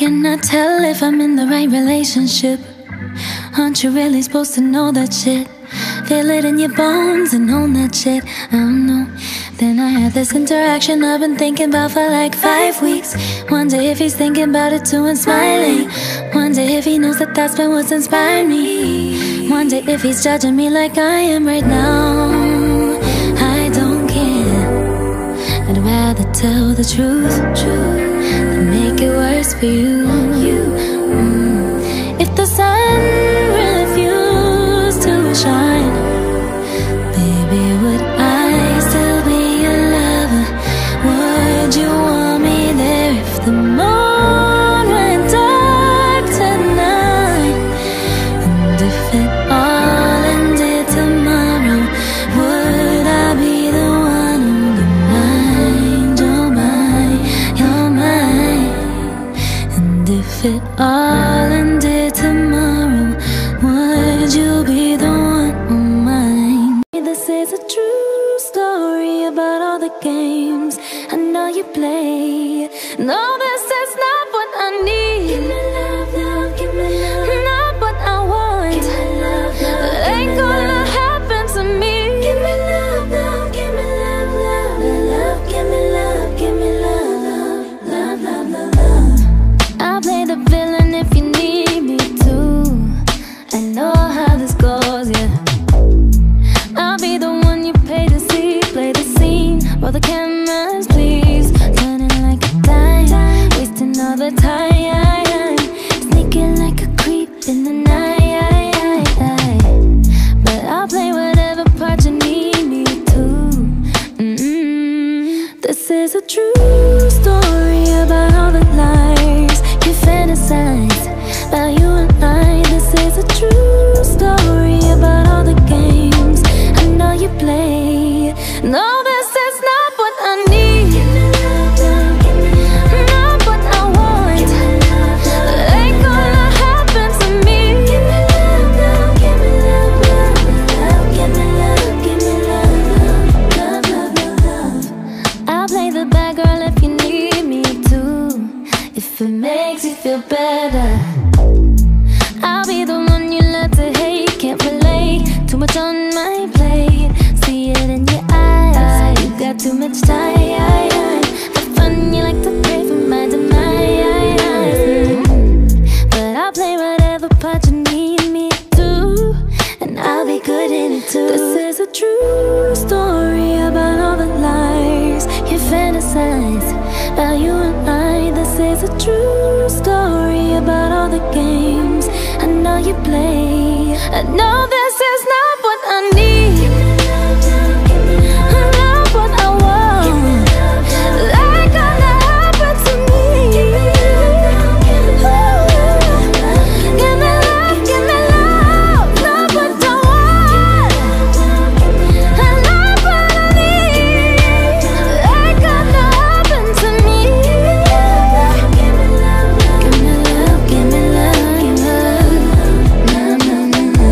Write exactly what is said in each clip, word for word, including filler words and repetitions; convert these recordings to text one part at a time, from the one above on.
can I tell if I'm in the right relationship? Aren't you really supposed to know that shit? Feel it in your bones and own that shit. I don't know. Then I had this interaction I've been thinking about for like five weeks. Wonder if he's thinking about it too and smiling. Wonder if he knows that that's been what's inspired me. Wonder if he's judging me like I am right now. I don't care. I'd rather tell the truth than make it worse for you. Mm. If the sun refused to shine, baby, would I still be your lover? Would you want me there if the moon went dark tonight? And if it all ended tomorrow, would I be the one on your mind? You're mine, you're mine. And if it all ended tomorrow, would you be the one on mine? This is a true story about all the games I know you play. No, this is not what I need. Give me love, love, give me love. Not what I want. Give me love, love, it ain't gonna happen to me. Give me love, love, give me love, love, love. Give me love, give me love, love, love, love, love. I'll play the villain if you need me to. I know how this goes, yeah. I'll be the one you pay to see. Play the scene, roll the cameras, please. Turning like a dime, wasting all the time. Sneaking like a creep in the night. But I'll play whatever part you need me to. Mm-mm. This is a true story about all the lies you fantasize about you and I. This is a true story about all the games I know you play. No, this is not what I need. Give me love, love, give me love. Not what I want. Give me love, love, it ain't gonna happen to me. Give me love, love, give me love, love, love. Give me love, give me love, love, love, love, love. I'll play the bad girl if you need me to. If it makes you feel better, I'll be the one you love to hate. Can't relate, too much on my plate. See it in your eyes, you got too much time. For fun, you like to pray for my demise. mm. But I'll play whatever part you need me to, and I'll be good in it too. This is a true story about all the lies you fantasize about you and I. This is a true story about all the games I know you play. I know this is not what I need. Give me love, love, give me love. Not what I want. Give me love, love, it ain't gonna happen to me. Give me love, give me love, give me love, give me love. Not what I want, and not what I need. It ain't gonna happen to me. Give me love, give me love, give me love, give me love. Na na na na.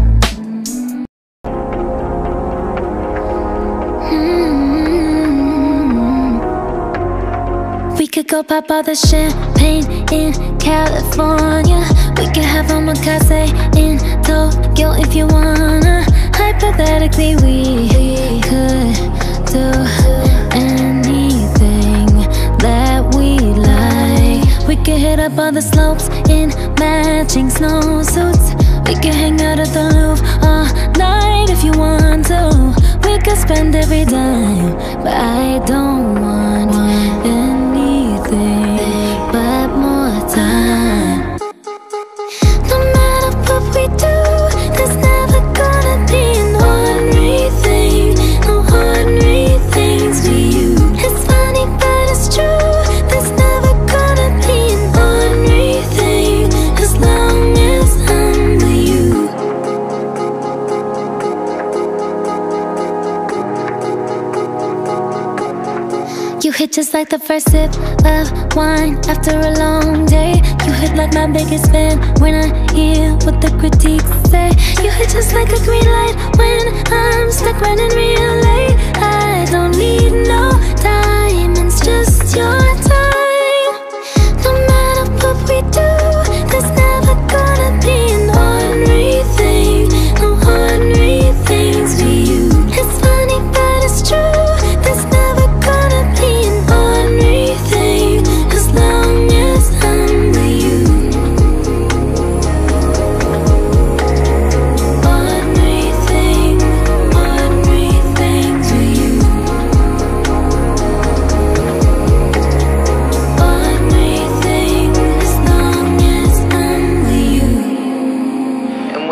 We could go pop all the champagne in California. We could have omakase in Tokyo if you wanna. Hypothetically, we could do anything that we like. We could hit up all the slopes in matching snowsuits. We could hang out at the Louvre all night if you want to. We could spend every dime, but I don't want anything but more time. No matter what we do, there's never gonna be an ordinary thing. No ordinary things for you. It's funny but it's true. There's never gonna be an ordinary thing as long as I'm with you. You hit just like the first sip of wine after a long day. You hit like my biggest fan when I hear what the critics say. You hit just like a green light when I'm stuck running real late. I don't need no diamonds, just your time. No matter what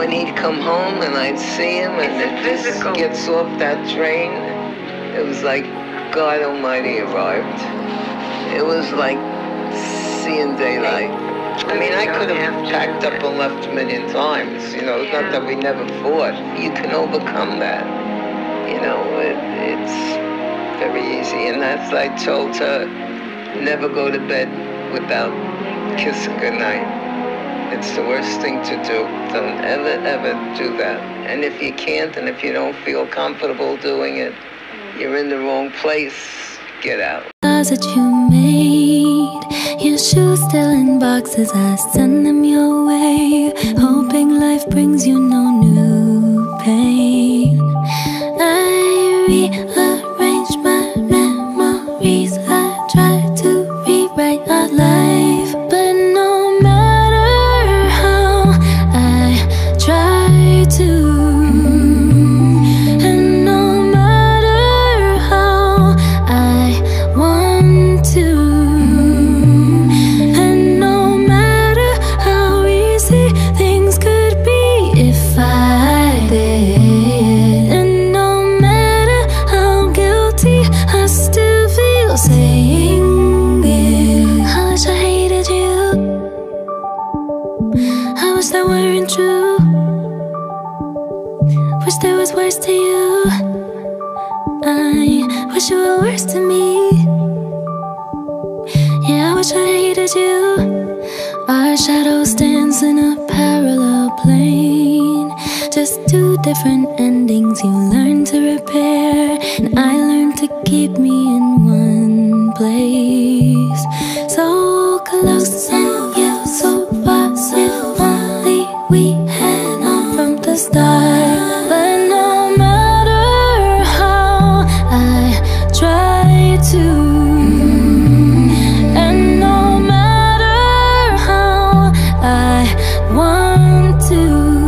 when he'd come home and I'd see him and it just gets off that train, it was like God Almighty arrived. It was like seeing daylight. I mean, I could have packed up and left a million times, you know, it's not that we never fought. You can overcome that, you know, it, it's very easy. And that's, I told her, never go to bed without kissing goodnight. It's the worst thing to do. Don't ever, ever do that. And if you can't, and if you don't feel comfortable doing it, you're in the wrong place. Get out. Cars that you made, your shoes still in boxes, I send them your way, hoping life brings you no new pain. I rearrange my memories, I try to rewrite our life, but no matter how I try to, and no matter how I want to, and no matter how easy things could be if I did, and no matter how guilty I still feel saying it. I wish I hated you, I wish that weren't true, wish there was worse to you, I wish you were worse to me. Yeah, I wish I hated you. Our shadows dance in a parallel plane, just two different endings you learn to repair, and I learned to keep me in one place. So close and yet so far, if only we had known from the start. But no matter how I try to, and no matter how I want to,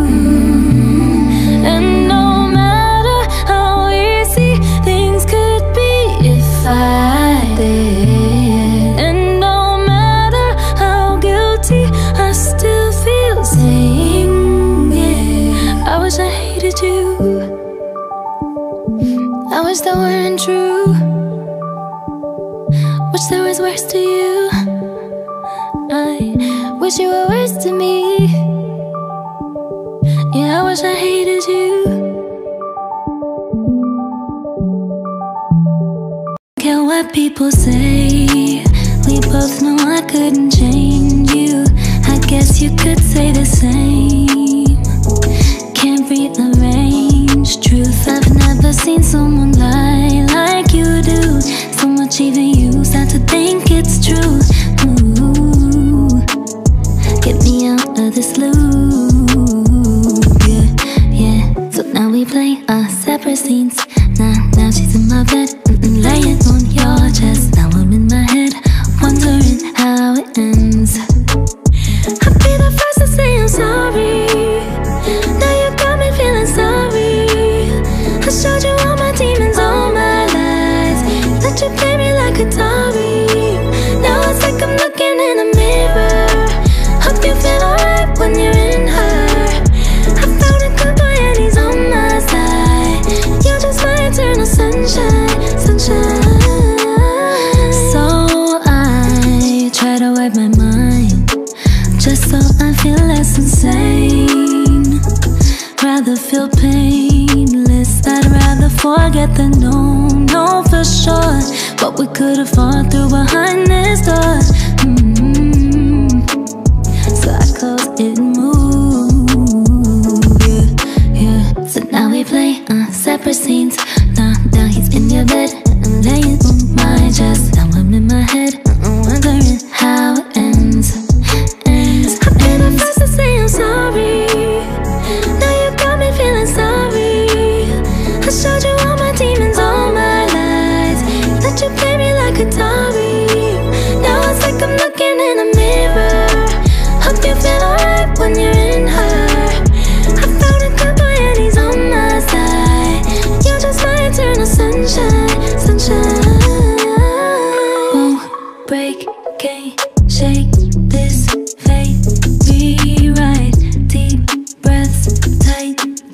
and no matter how easy things could be if I did, and no matter how guilty I still feel saying it. I wish I hated you, I wish that weren't true, wish there was worse to you, I wish you were worse to me. Yeah, I wish I hated you. Care what people say, we both know I couldn't change you. I guess you could say the same. Can't rearrange truth, I've never seen someone lie like you do. So much even you start to think it's true. Ooh, get me out of this loop, yeah, yeah. So now we play our separate scenes. Now, now she's in my bed, mm-mm, laying on your chest. Now I'm in my head, wondering how it ends. I'll be the first to say I'm sorry. Now you got me feeling sorry. I showed you all my demons, all my lies. Let you play me like Atari. Now it's like I'm looking in a mirror. Hope you feel alright when you're in her. I found a good boy and he's on my side. You're just my eternal sunshine, sunshine. So I try to wipe my mind, just so I feel less insane. Rather feel painless, I'd rather forget the no, no for sure. What we could have fought through behind this door. mm-hmm. So I close it and move, yeah, yeah. So now we play uh, separate scenes. Now, now he's in your bed, I'm laying on my chest. Now I'm in my head, uh-uh, wondering how it ends, ends. I've been the first to say I'm sorry. Now you got me feeling sorry. I showed you all my demons, all my lies. Let you play me like Atari. Now it's like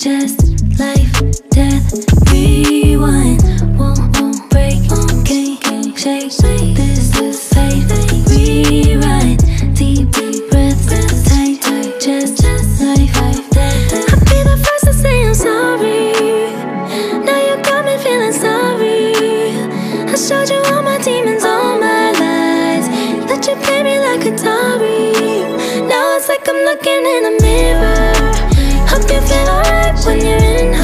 just life, death, rewind. Won't, won't break, can't shake. This is fate, rewrite. Deep, deep breaths, tight, tight, just life, death. I'll be the first to say I'm sorry. Now you got me feeling sorry. I showed you all my demons, all my lies. Let you play me like Atari. Now it's like I'm looking in a mirror. Hope you feel alright when you're in